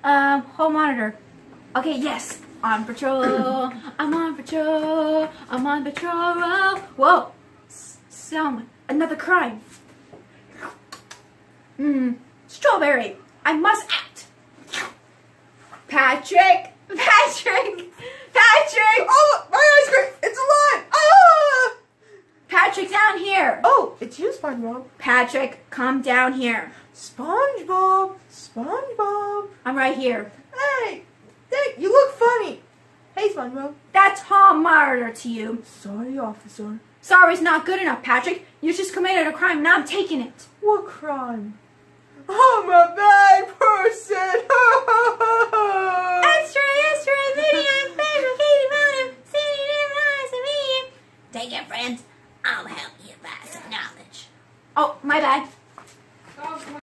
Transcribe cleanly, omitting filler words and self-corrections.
Hall monitor. Okay, yes. On patrol. I'm on patrol. I'm on patrol. Whoa. Someone. Another crime. Strawberry. I must act. Patrick. Patrick. Patrick. Oh, my ice cream. It's alive. Ah! Patrick, down here. Oh, it's you, SpongeBob. Patrick, come down here. SpongeBob. SpongeBob. I'm right here. Hey, you look funny. Hey, SpongeBob. That's hall monitor to you. Sorry, officer. Sorry's not good enough, Patrick. You just committed a crime, now I'm taking it. What crime? I'm a bad person. Extra, extra, video, favorite Katie Bottom, sitting in my medium. Take it, friends. I'll help you by some knowledge. Oh, my bad.